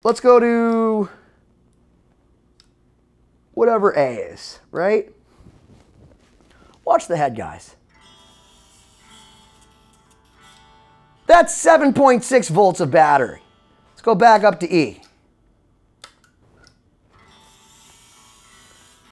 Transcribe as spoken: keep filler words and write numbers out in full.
let's go to whatever A is, right? Watch the head, guys. That's seven point six volts of battery. Let's go back up to E.